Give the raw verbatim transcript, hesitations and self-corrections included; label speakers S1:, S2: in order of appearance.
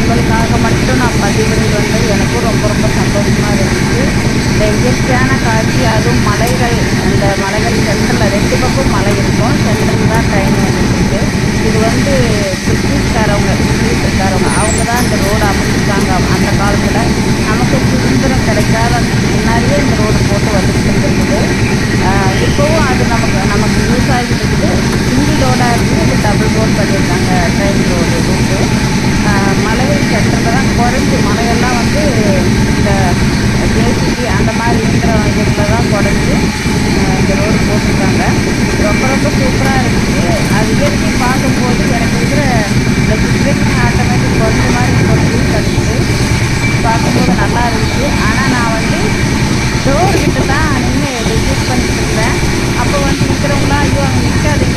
S1: உங்களுக்காக மட்டும் நான் பதிவிட்டு வந்தது எனக்கும் ரொம்ப ரொம்ப சந்தோஷமாக இருந்துச்சு. இந்த இயற்கையான காட்சி, அதுவும் மலைகள், அந்த மலைகள் சென்டரில் ரெண்டு பக்கம் மலை இருக்கும், சென்டரில் தான் ட்ரெயின் வந்துட்டுருக்கு. இது வந்து பிரிட்டிஷ்காரவங்க இங்கிலீஷ்காரவங்க அவங்க தான் இந்த ரோடு அமைச்சிருக்காங்க. அந்த காலத்தில் நமக்கு சுதந்திரம் கிடைக்காத முன்னாடியே இந்த ரோடு போட்டு வந்துட்டு இருக்குது. இப்போவும் அது நமக்கு நமக்கு யூஸ் ஆகிட்டு இருக்குது. சிங்கிள் ரோடாக இருக்குது, இது டபுள் ரோட் பண்ணியிருக்காங்க ட்ரெயின் ரோடு ரூட்டு. மலைகள் சென்டரில் தான் குறைஞ்சி மலையெல்லாம் வந்து இந்த ஜேசிபி அந்த மாதிரி இருக்கிற இதில் தான் குறைஞ்சி இந்த ரோடு போட்டிருக்காங்க. ரொம்ப ரொம்ப சூப்பராக இருந்துச்சு. அது இயற்கை பார்க்கும்போது எனக்கு இருக்கிற இந்த சுச்சுவேஷன் ஆட்டோமேட்டிக் குறைஞ்ச மாதிரி ஒரு ஃபீல் கிடச்சிது. பார்க்கும்போது நல்லா இருந்துச்சு. ஆனால் நான் வந்து டோர்கிட்ட தான் நின்று விசிட் பண்ணிட்டு இருந்தேன். அப்போ வந்து இருக்கிறவங்களாம் ஐயோ அங்கே நிற்காது